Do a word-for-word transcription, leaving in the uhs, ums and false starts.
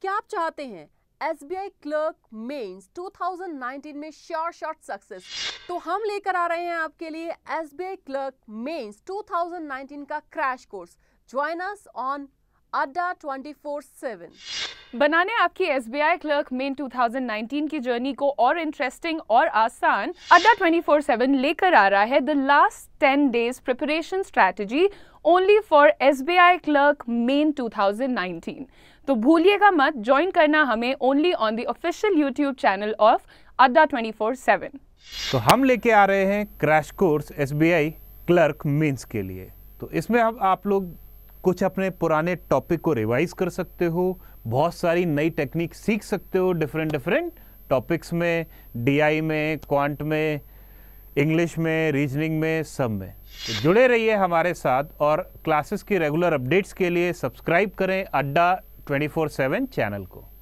क्या आप चाहते हैं S B I clerk mains दो हज़ार उन्नीस में श्योर शॉट सक्सेस? तो हम लेकर आ रहे हैं आपके लिए S B I clerk mains दो हज़ार उन्नीस का crash course. Join us on Adda twenty four seven. बनाने आपकी S B I clerk main दो हज़ार उन्नीस की जर्नी को और इंटरेस्टिंग और आसान अड्डा ट्वेंटी फोर सेवन लेकर आ रहा है the last ten days preparation strategy only for S B I clerk main दो हज़ार उन्नीस। तो भूलिएगा मत, ज्वाइन करना हमें only on the official YouTube channel of Adda twenty four seven. तो हम लेके आ रहे हैं crash course S B I clerk mains के लिए। तो इसमें अब आप लोग कुछ अपने पुराने टॉपिक को रिवाइज कर सकते हो, बहुत सारी नई टेक्निक सीख सकते हो डिफरेंट डिफरेंट टॉपिक्स में, डी आई में, क्वांट में, इंग्लिश में, रीजनिंग में, सब में। तो जुड़े रहिए हमारे साथ और क्लासेस की रेगुलर अपडेट्स के लिए सब्सक्राइब करें अड्डा ट्वेंटी फोर सेवन चैनल को।